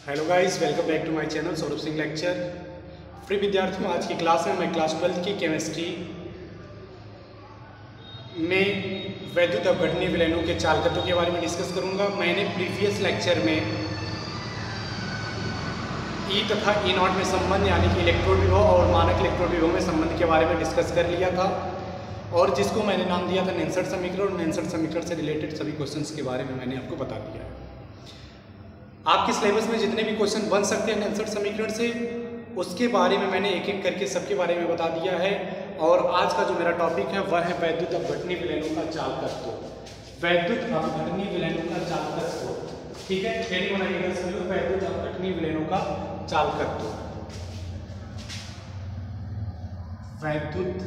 Hello guys, welcome back to my channel Saurabh Singh lecture. Free विद्यार्थियों, आज की क्लास में मैं क्लास 12 की केमिस्ट्री में वैद्युत अपघटनीय विलयनों के चालकत्व के बारे में डिस्कस करूंगा। मैंने प्रीवियस लेक्चर में ई तथा ई नॉट में संबंध यानी कि इलेक्ट्रोड विभव और मानक इलेक्ट्रोड विभव में संबंध के बारे में डिस्कस कर लिया था, और जिसको मैंने नाम दिया था नेल्सन समीकरण, और नेल्सन समीकरण से रिलेटेड सभी क्वेश्चंस के बारे में मैंने आपको बता दिया है। आपके सिलेबस में जितने भी क्वेश्चन बन सकते हैं नेल्सन समीकरण से, उसके बारे में मैंने एक एक करके सबके बारे में बता दिया है। और आज का जो मेरा टॉपिक है वह है वैद्युत अपघटनीय विलयनों का चालकत्व। वैद्युत अपघटनीय विलयनों का चालकत्व, ठीक है, हेडिंग बनाइएगा सभी लोग, वैद्युत अपघटनीय विलयनों का चालकत्व। वैद्युत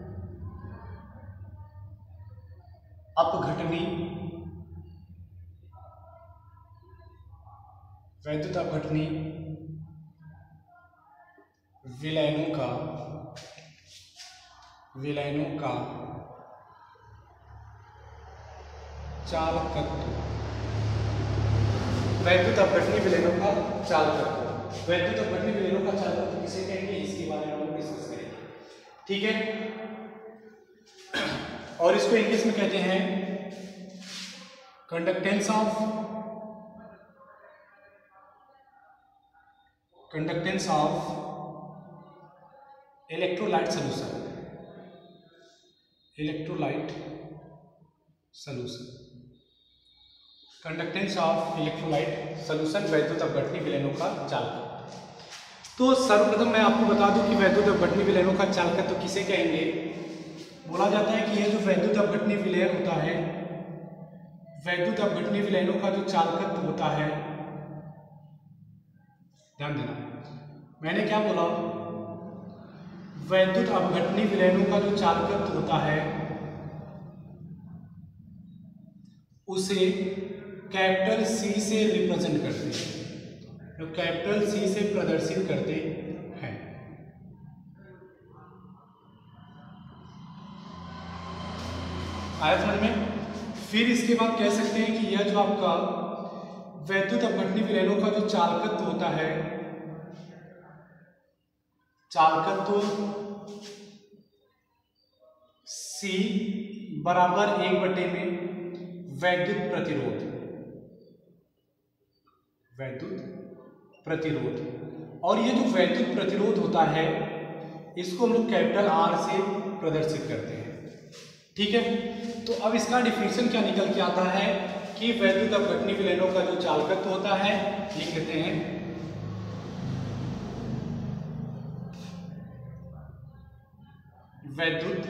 अपघटनीय विलयनों का चालकत्व। वैद्युत अपघटनीय विलयनों का चालकत्व। वैद्युत अपघटनीय विलयनों का चालकत्व किसे कहेंगे, इसके बारे में हम डिस्कस करेंगे, ठीक है। और इसको इंग्लिश में कहते हैं conductance of electrolyte solution. Conductance of electrolyte solution वैद्युत अपघटनीय विलयनों का चालकत्व। तो सर्वप्रथम मैं आपको बता दूं कि वैद्युत अपघटनीय विलयनों का चालकत्व किसे कहेंगे। बोला जाता है कि यह जो वैद्युत अपघटनीय विलयन होता है, वैद्युत अपघटनीय विलयनों का जो चालकत्व होता है, ध्यान देना मैंने क्या बोला, वैद्युत अपघटनीय विलयनों का जो चालकत्व होता है उसे कैपिटल सी से रिप्रेजेंट करते हैं, जो कैपिटल सी से प्रदर्शित करते हैं। आया समझ में। फिर इसके बाद कह सकते हैं कि यह जो आपका वैद्युत अपघटनीय विलयनों का जो चालकत्व होता है, चालकत्व C बराबर 1 में वैद्युत प्रतिरोध। और ये जो वैद्युत प्रतिरोध होता है इसको हम लोग कैपिटल R से प्रदर्शित करते हैं, ठीक है। तो अब इसका डिफिनेशन क्या निकल के आता है कि वैद्युत अपघटनीय विलयनों का जो चालकत्व होता है, लिख लेते हैं वैद्युत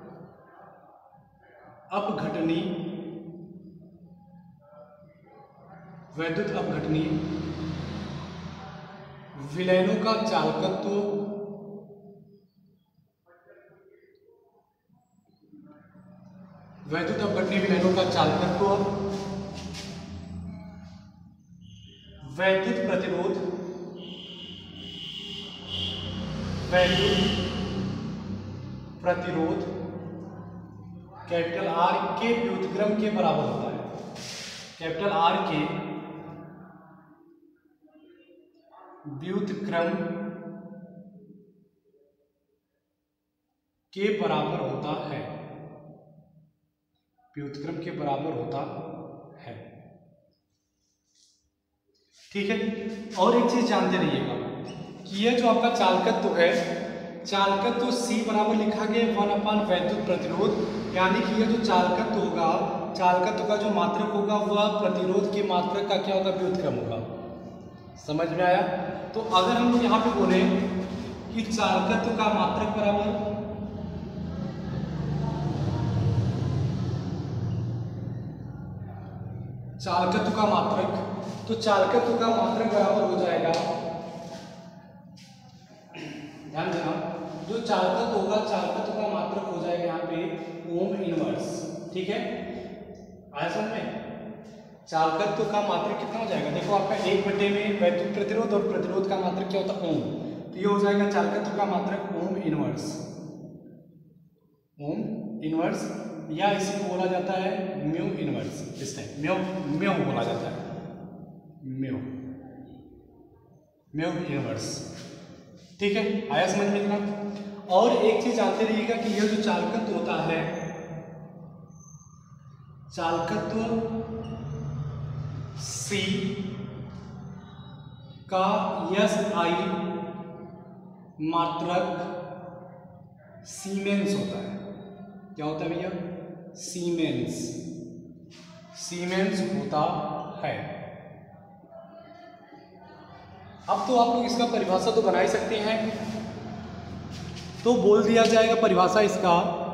अपघटनीय विलयनों का चालकत्व वैद्युत अपघटनीय विलयनों का चालकत्व वैद्युत प्रतिरोध कैपिटल R के व्युत्क्रम के बराबर होता है। कैपिटल R के व्युत्क्रम के बराबर होता है, व्युत्क्रम के बराबर होता है, ठीक है। और एक चीज जानते रहिएगा कि यह जो आपका चालकत्व है, चालकत्व C बराबर लिखा गया 1 वैद्युत प्रतिरोध, यानी कि यह जो चालकत्व होगा, चालकत्व का जो मात्रक होगा वह प्रतिरोध के मात्रक का क्या होगा, व्युत्क्रम होगा। समझ में आया। तो अगर हम लोग यहाँ पे बोले कि चालकत्व का मात्रक बराबर चालकत्व का मात्रक, तो चालकत्व का मात्रक बराबर हो जाएगा, ध्यान देना, जो चालकत्व होगा चालकत्व का मात्रक हो जाएगा यहाँ पे ओम इनवर्स, ठीक है। आया समझ में। चालकत्व का मात्रक कितना हो जाएगा, देखो आपका 1 में वैद्युत प्रतिरोध और प्रतिरोध का मात्रक क्या होता है, ओम, तो ये हो जाएगा चालकत्व का मात्रक ओम इनवर्स, या इसी को बोला जाता है म्यू इनवर्स। इस टाइप म्यू बोला जाता है, म्यू, म्यू इनवर्स। ठीक है, आया समझ में इतना। और एक चीज जानते रहिएगा कि यह जो चालकत्व होता है, चालकत्व C का SI मात्रक सीमेंस होता है। क्या होता है भैया? सीमेंस, सीमेंस होता है। अब तो आप लोग इसका परिभाषा तो बना ही सकते हैं, तो बोल दिया जाएगा परिभाषा। इसका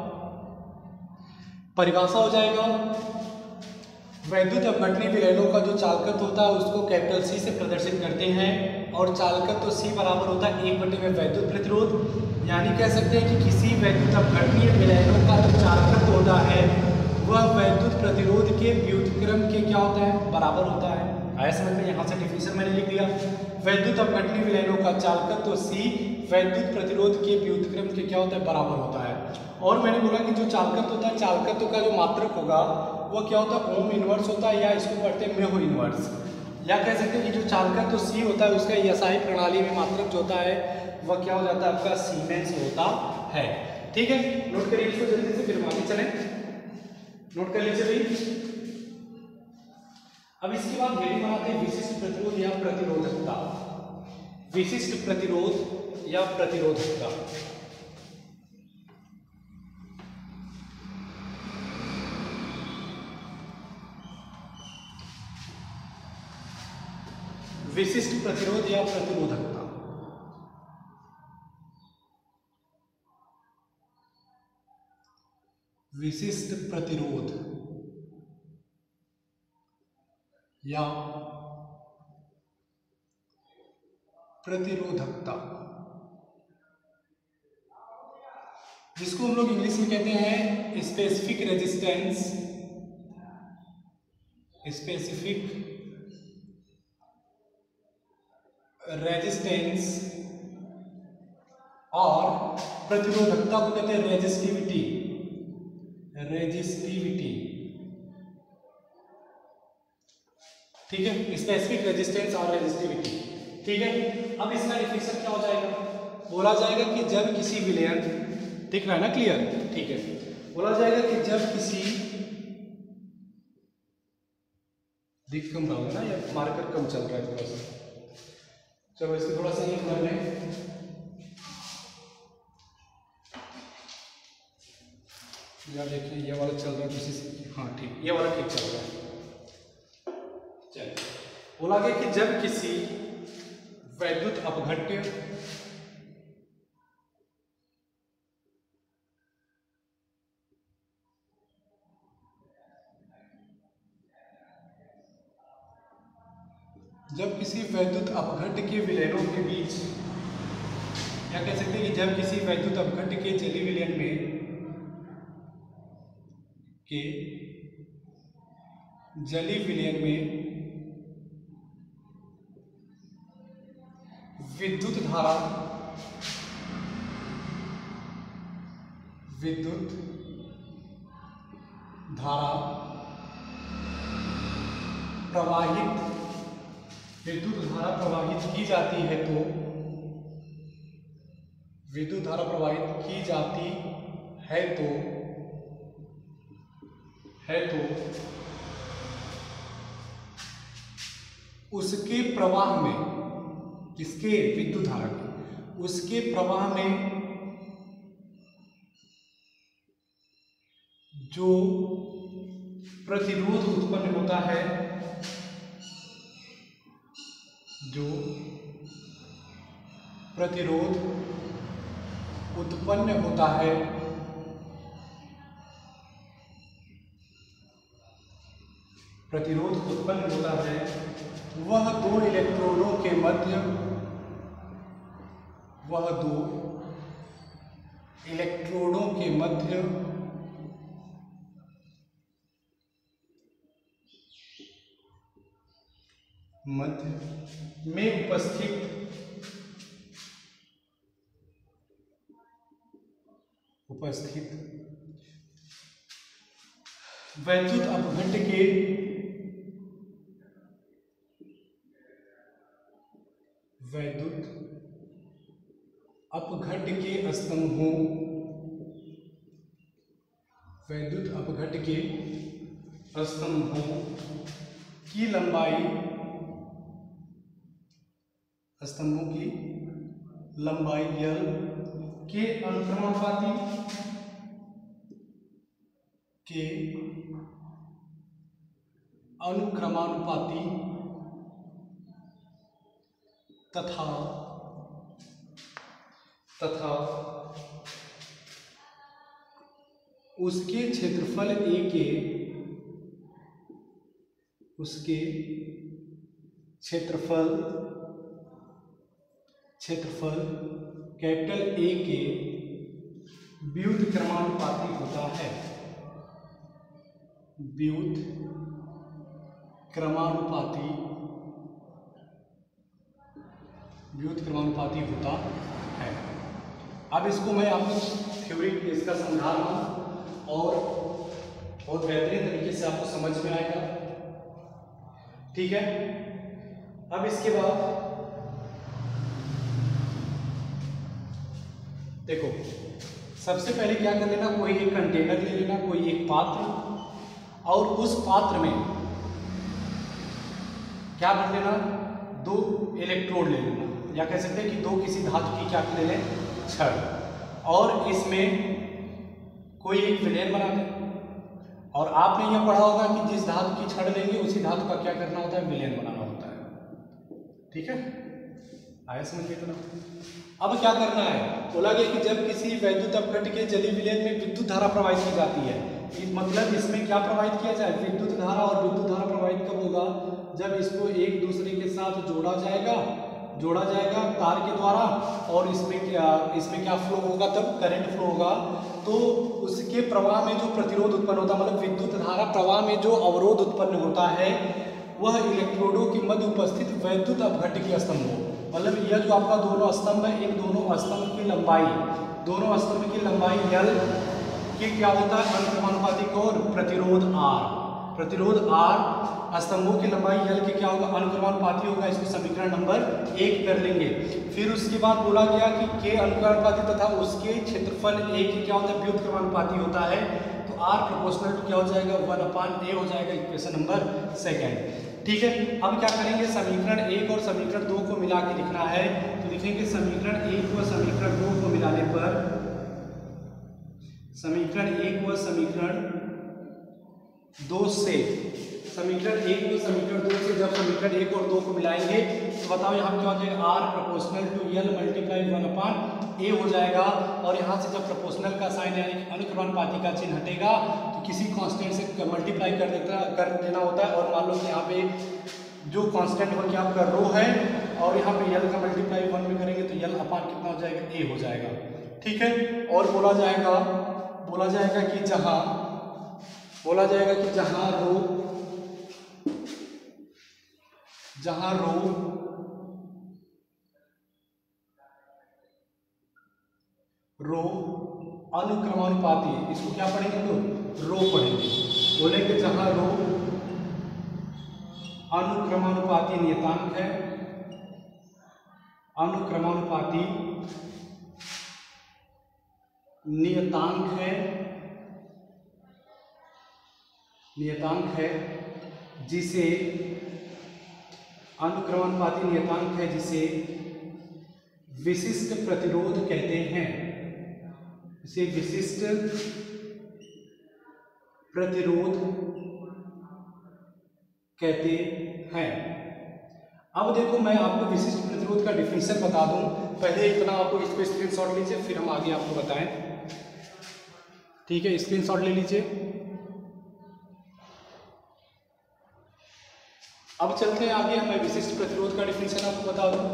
परिभाषा हो जाएगा वैद्युत अपघटनी विलयनों का जो चालकत्व होता है उसको कैपिटल C से प्रदर्शित करते हैं, और चालकत्व C बराबर होता है 1 में वैद्युत प्रतिरोध। यानी कह सकते हैं कि किसी वैद्युत अपघटनीय विलयनों का जो चालकत्व होता है वह वैद्युत प्रतिरोध के व्युत्क्रम के क्या होता है? बराबर होता है। आया समझ में? यहाँ से डिफिनेशन मैंने लिख दिया, वैद्युत अपघटनीय विलयनों का चालकत्व C वैद्युत प्रतिरोध के व्युत्क्रम के क्या होता है? बराबर होता है। और मैंने बोला कि जो चालकत्व होता है, चालकत्व का जो मात्रक होगा वह क्या होता है? ओम इनवर्स होता है, या इसको पढ़ते हैं म्यू इनवर्स। या कह सकते हैं कि जो चालकत्व C होता है उसका SI प्रणाली में मात्रक जो होता है वह क्या हो जाता है? आपका सीमेंस होता है। ठीक है, नोट करिए इसको जल्दी से, फिर आगे चलें। नोट कर लीजिए भाई। अब इसके बाद हेडिंग बनाते हैं विशिष्ट प्रतिरोध या प्रतिरोधकता। विशिष्ट प्रतिरोध या प्रतिरोधकता। विशिष्ट प्रतिरोध या प्रतिरोधकता। विशिष्ट प्रतिरोध या प्रतिरोधकता, जिसको हम लोग इंग्लिश में कहते हैं स्पेसिफिक रेजिस्टेंस, स्पेसिफिक रेजिस्टेंस, और प्रतिरोधकता को कहते हैं रेजिस्टिविटी, रेजिस्टिविटी। ठीक है, स्पेसिफिक रेजिस्टेंस और रेजिस्टिविटी। ठीक है, अब इसका डिफिनेशन क्या हो जाएगा? बोला जाएगा कि जब किसी विलयन, दिख रहा है ना क्लियर? ठीक है, बोला जाएगा कि जब किसी, दिख कम रहा होगा ना, या मार्कर कम चल रहा है थोड़ा सा, चलो इसको थोड़ा सा ये कर लें। या देखिए ये वाला चल रहा है किसी से, हाँ ठीक, ये वाला ठीक चल रहा है। चलिए, बोला गया कि जब किसी वैद्युत अपघट्य अपघट्य के विलयनों के बीच, या कह सकते हैं कि जब किसी वैद्युत अपघट्य के जलीय विलयन में विद्युत धारा प्रवाहित की जाती है, तो विद्युत धारा प्रवाहित की जाती है तो उसके प्रवाह में, किसके? विद्युत धारा के, उसके प्रवाह में जो प्रतिरोध उत्पन्न होता है, जो प्रतिरोध उत्पन्न होता है, वह दो इलेक्ट्रोडों के मध्य, में उपस्थित वैद्युत अपघट्य वैद्युत अपघट्ट के स्तंभों, वैद्युत अपघट्ट के स्तंभों की लंबाई, स्तंभों की लंबाई L के अनुक्रमानुपाती तथा उसके क्षेत्रफल A के, उसके क्षेत्रफल कैपिटल A के व्युत्क्रमानुपाती होता है, व्युत्क्रमानुपाती होता है। अब इसको मैं आपको थ्योरी इसका समझा रहा हूँ और बहुत बेहतरीन तरीके से आपको समझ में आएगा, ठीक है। अब इसके बाद देखो, सबसे पहले क्या कर लेना, कोई एक कंटेनर ले लेना, कोई एक पात्र, और उस पात्र में क्या कर लेना, 2 इलेक्ट्रोड ले लेना, या कह सकते हैं कि 2 किसी धातु की क्या ले लें, छड़, और इसमें कोई एक विलयन बना दें। और आपने यह पढ़ा होगा कि जिस धातु की छड़ लेंगे उसी धातु का क्या करना होता है, विलयन बनाना होता है, ठीक है। आया समझ में इतना। अब क्या करना है, बोला गया कि जब किसी वैद्युत अपघट्ट के जलीय विलयन में विद्युत धारा प्रवाहित की जाती है, मतलब इसमें क्या प्रवाहित किया जाए, विद्युत धारा। और विद्युत धारा प्रवाहित कब होगा, जब इसको एक दूसरे के साथ जोड़ा जाएगा तार के द्वारा, और इसमें क्या फ्लो होगा, तब करंट फ्लो होगा। तो उसके प्रवाह में जो प्रतिरोध उत्पन्न होता है, मतलब विद्युत धारा प्रवाह में जो अवरोध उत्पन्न होता है, वह इलेक्ट्रोडों के मध्य उपस्थित वैद्युत अपघट्ट के स्तंभ हो। मतलब यह जो आपका दोनों स्तंभ है, इन दोनों स्तंभ की लंबाई L के क्या होता है, अनुक्रमानुपाती और प्रतिरोध R, स्तंभों की लंबाई L के क्या होगा, अनुक्रमानुपाती होगा। इसको समीकरण नंबर 1 कर लेंगे। फिर उसके बाद बोला गया कि K अनुक्रमानुपाती तथा उसके क्षेत्रफल A के क्या होता है, व्युत्क्रमानुपाती होता है। तो R प्रोपोर्शनल टू क्या हो जाएगा, 1/A हो जाएगा, इक्वेशन नंबर 2, ठीक है। अब क्या करेंगे, समीकरण 1 और समीकरण 2 को मिला के लिखना है। तो लिखेंगे समीकरण 1 व समीकरण 2 को मिलाने पर, समीकरण 1 व समीकरण 2 से, समीकरण 1 व समीकरण 2 से जब समीकरण 1 और 2 को मिलाएंगे तो बताओ यहाँ क्या हो जाएगा, R proportional to L multiply 1/A हो जाएगा। और यहाँ से जब प्रोपोर्शनल का साइन यानी अनुक्रमानुपाती का चिन्ह हटेगा तो किसी कांस्टेंट से मल्टीप्लाई कर देना होता है। और मान लो कि यहाँ पे जो कांस्टेंट हो गया आपका रो है, और यहाँ पे L का मल्टीप्लाई 1 में करेंगे तो L अपान कितना हो जाएगा, A हो जाएगा, ठीक है। और बोला जाएगा कि जहाँ रो अनुक्रमानुपाती, इसको क्या पढ़ेंगे, तो रो पढ़ेंगे। बोलेंगे जहां रो अनुक्रमानुपाती नियतांक है, अनुक्रमानुपाती नियतांक है जिसे अनुक्रमानुपाती नियतांक है जिसे विशिष्ट प्रतिरोध कहते हैं, इसे विशिष्ट प्रतिरोध कहते हैं। अब देखो मैं आपको विशिष्ट प्रतिरोध का डिफिनेशन बता दूं, पहले इतना आपको इसको स्क्रीनशॉट लीजिए, फिर हम आगे आपको बताएं, ठीक है। स्क्रीनशॉट ले लीजिए। अब चलते हैं आगे, मैं विशिष्ट प्रतिरोध का डिफिनेशन आपको बता दूं।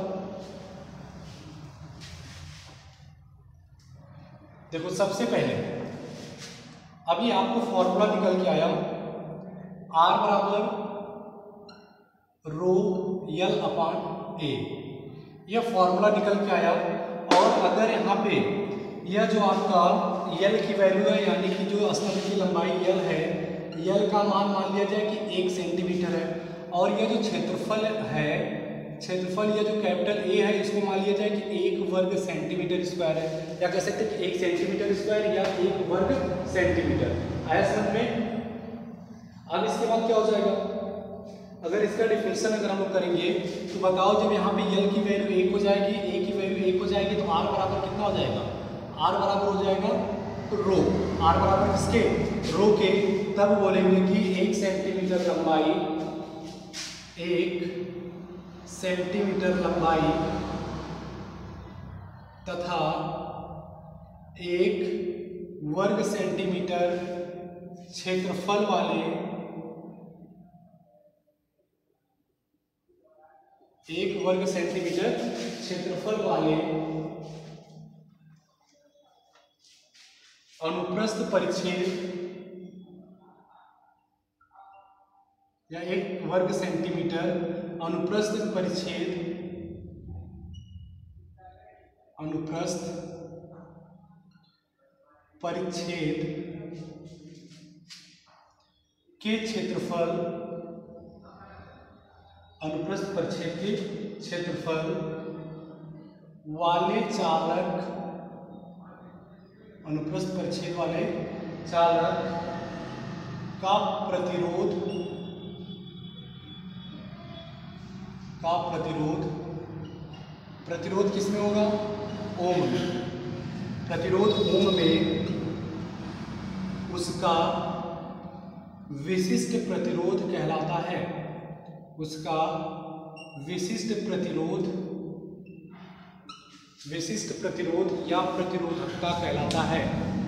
देखो सबसे पहले अभी आपको फॉर्मूला निकल के आया, R बराबर रो L/A, यह फॉर्मूला निकल के आया। और अगर यहाँ पे यह जो आपका L की वैल्यू है, यानी कि जो स्तंभ की लंबाई L है, L का मान लिया जाए कि 1 सेंटीमीटर है, और यह जो क्षेत्रफल है क्षेत्रफल या जो कैपिटल ए है इसको मान लिया जाए कि 1 वर्ग सेंटीमीटर स्क्वायर है, या कह सकते हैं कि 1 सेंटीमीटर स्क्वायर या 1 वर्ग सेंटीमीटर। आया समझ में? अब इसके बाद क्या हो जाएगा, अगर इसका डिफरेंशियल अगर हम लोग करेंगे तो बताओ, जब यहाँ पे यल की वैल्यू 1 हो जाएगी, ए की वैल्यू 1 हो जाएगी, तो आर बराबर कितना हो जाएगा, आर बराबर हो जाएगा रो, आर बराबर किसके, रो के। तब बोलेंगे कि 1 सेंटीमीटर लंबाई, 1 सेंटीमीटर लंबाई तथा 1 वर्ग सेंटीमीटर क्षेत्रफल वाले 1 वर्ग सेंटीमीटर क्षेत्रफल वाले अनुप्रस्थ परिच्छेद या 1 वर्ग सेंटीमीटर अनुप्रस्थ परिच्छेद, अनुप्रस्थ परिच्छेद के क्षेत्रफल, अनुप्रस्थ परिच्छेद के क्षेत्रफल वाले चालक, अनुप्रस्थ परिच्छेद वाले चालक का प्रतिरोध, प्रतिरोध किसमें होगा, ओम में, प्रतिरोध ओम में उसका विशिष्ट प्रतिरोध कहलाता है, उसका विशिष्ट प्रतिरोध या प्रतिरोधकता कहलाता है,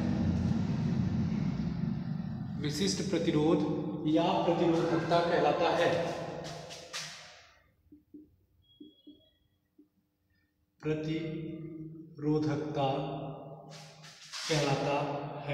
विशिष्ट प्रतिरोध या प्रतिरोधकता कहलाता है, प्रतिरोधकता कहलाता है।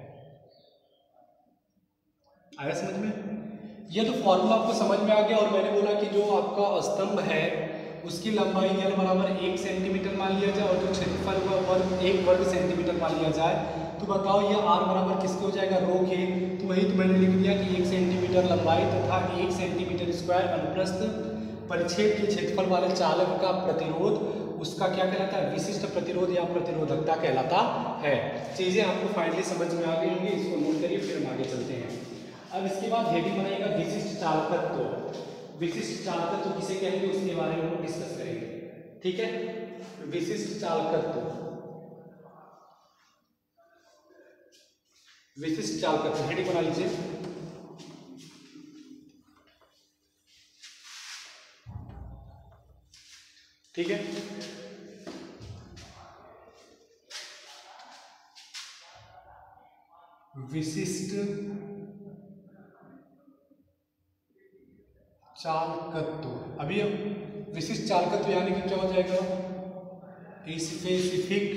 आया समझ में? यह तो फॉर्मूला आपको समझ में आ गया। और मैंने बोला कि जो आपका स्तंभ है उसकी लंबाई L बराबर 1 सेंटीमीटर मान लिया जाए और जो क्षेत्रफल हुआ वर्ग 1 वर्ग सेंटीमीटर मान लिया जाए, तो बताओ ये R बराबर किसके हो जाएगा, रो के। तो वही तो मैंने लिख दिया कि 1 सेंटीमीटर लंबाई तथा 1 सेंटीमीटर स्क्वायर अनुप्रस्थ परिच्छेद के क्षेत्रफल वाले चालक का प्रतिरोध उसका क्या कहलाता है, विशिष्ट प्रतिरोध या प्रतिरोधकता कहलाता है। चीजें आपको फाइनली समझ में आ गई होंगी, इसको नोट करिए, फिर हम आगे चलते हैं। अब इसके बाद हेडिंग बनाएगा विशिष्ट चालकत्व। विशिष्ट चालकत्व किसे कहेंगे उसके बारे में हम डिस्कस करेंगे, ठीक है। विशिष्ट चालकत्व, विशिष्ट चालकत्व हेडिंग बना लीजिए। ठीक है, विशिष्ट चालकत्व। अभी विशिष्ट चालकत्व यानी कि क्या हो जाएगा, स्पेसिफिक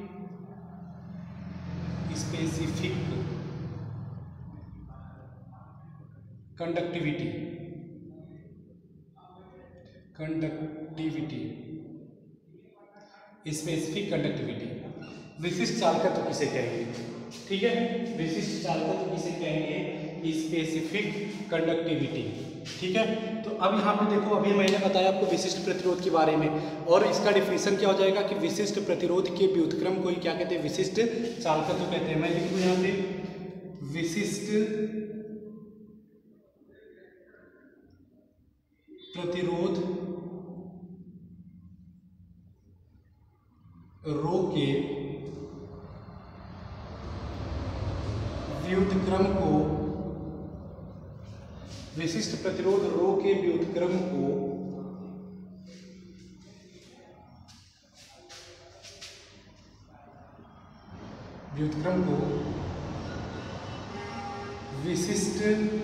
कंडक्टिविटी, स्पेसिफिक कंडक्टिविटी, विशिष्ट चालकत्व किसे कहेंगे, ठीक है। विशिष्ट चालकत्व किसे कहेंगे, स्पेसिफिक कंडक्टिविटी, ठीक है। तो अब यहाँ पे देखो, अभी मैंने बताया आपको विशिष्ट प्रतिरोध के बारे में, और इसका डिफिनेशन क्या हो जाएगा कि विशिष्ट प्रतिरोध के व्युत्क्रम को ही क्या कहते हैं, विशिष्ट चालकत्व कहते हैं। मैं लिख दूं यहाँ पे विशिष्ट प्रतिरोध रो के व्युत्क्रम को, विशिष्ट प्रतिरोध रो के व्युत्क्रम को विशिष्ट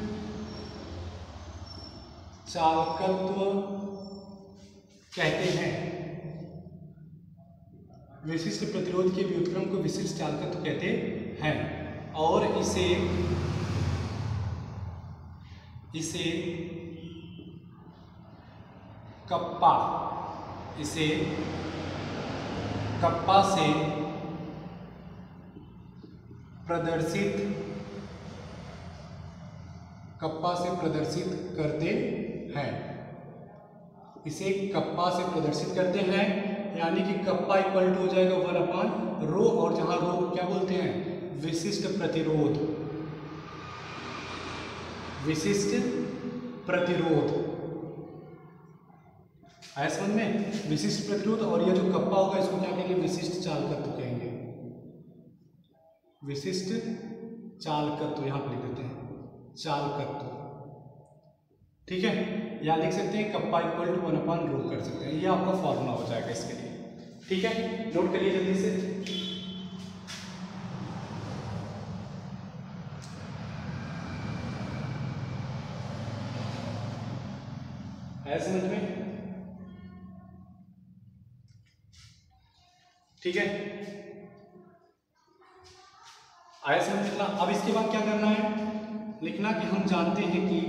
चालकत्व कहते हैं। विशिष्ट प्रतिरोध के व्युत्क्रम को विशिष्ट चालकत्व कहते हैं, और इसे कप्पा से प्रदर्शित करते हैं। इसे कप्पा से प्रदर्शित करते हैं, यानी कि कप्पा इक्वल टू हो जाएगा 1/रो, और जहां रो को क्या बोलते हैं, विशिष्ट प्रतिरोध, विशिष्ट प्रतिरोध। आया समझ में, विशिष्ट प्रतिरोध। और ये जो कप्पा होगा इसको क्या कहेंगे, विशिष्ट चालकत्व कहेंगे, विशिष्ट चालकत्व, यहां पर लिख देते हैं चालकत्व, ठीक है। या लिख सकते हैं कप्पा इक्वल टू 1/रो कर सकते हैं, ये आपका फॉर्मूला हो जाएगा इसके लिए, ठीक है। नोट करिए जल्दी से। आया समझ में, ठीक है, आया समझ में इतना। अब इसके बाद क्या करना है, लिखना कि हम जानते हैं कि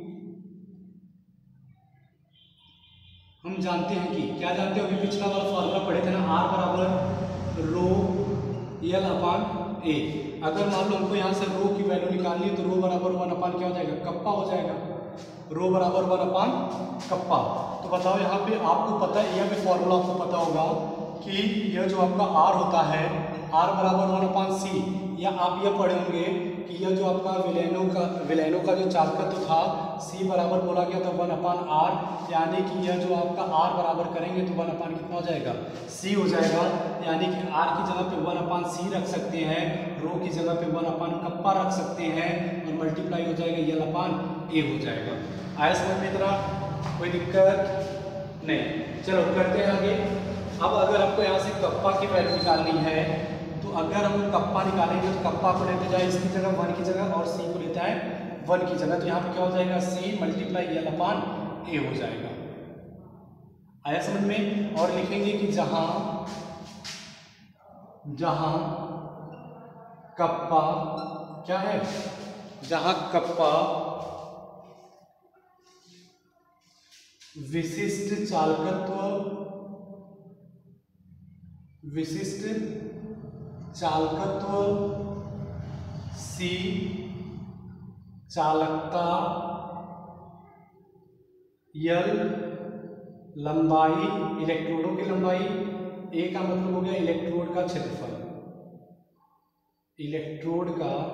क्या जानते हो, अभी पिछला वाला फॉर्मूला पढ़े थे ना, R बराबर रो L अपान A। अगर मान लो हमको यहाँ से रो की वैल्यू निकालनी है तो रो बराबर 1 क्या हो जाएगा, कप्पा हो जाएगा, रो बराबर 1 कप्पा। तो बताओ यहाँ पे आपको पता है, यह भी फॉर्मूला आपको पता होगा कि यह जो आपका R होता है, R बराबर 1/C, या आप यह पढ़े होंगे कि यह जो आपका विलेनो का जो चालकत्व था, C बराबर बोला गया था 1/R, यानी कि यह जो आपका R बराबर करेंगे तो 1 कितना हो जाएगा, C हो जाएगा। यानी कि R की जगह पे 1/C रख सकते हैं, रो की जगह पे 1 कप्पा रख सकते हैं, और मल्टीप्लाई हो जाएगा L/A हो जाएगा। आया समझ में इतना, कोई दिक्कत नहीं। चलो करते हैं आगे। अब अगर आपको यहाँ से कप्पा की वैल्यू निकालनी है, तो अगर हम कप्पा निकालेंगे तो कप्पा को लेते जाए इसकी जगह 1 की जगह, और C को लेता है 1 की जगह, तो यहाँ पे क्या हो जाएगा, C मल्टीप्लाई L/A हो जाएगा। आया समझ में। और लिखेंगे कि जहां कप्पा क्या है, जहां कप्पा विशिष्ट चालकत्व C चालकता L लंबाई, इलेक्ट्रोडों की लंबाई, A का मतलब हो गया इलेक्ट्रोड का क्षेत्रफल, इलेक्ट्रोड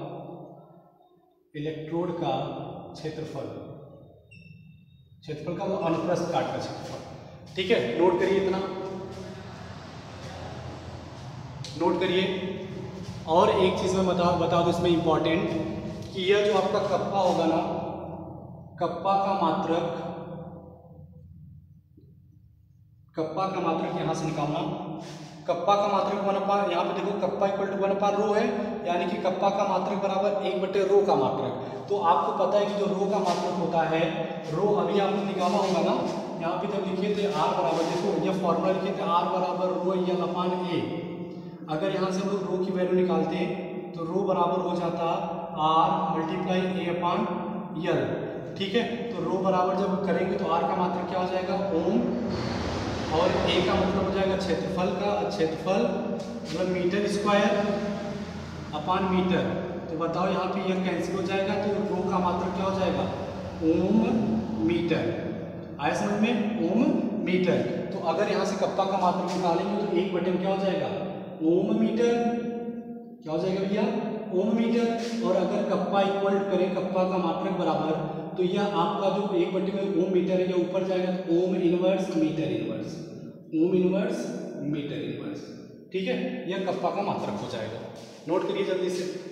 का क्षेत्रफल का मतलब अनुप्रस्थ काट का क्षेत्रफल, ठीक है। नोट करिए इतना, नोट करिए। और एक चीज मैं बता दूं इसमें इंपॉर्टेंट, कि यह जो आपका कप्पा होगा ना, कप्पा का मात्रक यहां से निकालना, कप्पा का मात्रक 1/, यहाँ पे देखो कप्पा इक्वल टू 1/रो है, यानी कि कप्पा का मात्रक बराबर 1/रो का मात्रक। तो आपको पता है कि जो रो का मात्रक होता है, रो अभी आपने निकाला होगा ना, यहाँ पे जब लिखे थे R बराबर, देखो यह फॉर्मूला लिखे थे R बराबर रो L/A। अगर यहाँ से हम लोग रो की वैल्यू निकालते हैं तो रो बराबर हो जाता R मल्टीप्लाई A/L, ठीक है। तो रो बराबर जब करेंगे तो R का मात्रक क्या हो जाएगा, ओम, और A का मतलब हो जाएगा क्षेत्रफल मतलब मीटर स्क्वायर अपान मीटर। तो बताओ यहाँ पे यह कैंसिल हो जाएगा, तो रो का मात्रक क्या हो जाएगा, ओम मीटर। आया समझ में, ओम मीटर। तो अगर यहाँ से कप्पा का मात्रक निकालेंगे तो 1/, क्या हो जाएगा, ओम मीटर, क्या हो जाएगा भैया, ओम मीटर। और अगर कप्पा इक्वल करें कप्पा का मात्रक बराबर, तो यह आपका जो 1/, में ओम मीटर है, यह ऊपर जाएगा तो ohm inverse metre inverse, ohm inverse metre inverse, ठीक है। यह कप्पा का मात्रक हो जाएगा। नोट करिए जल्दी से।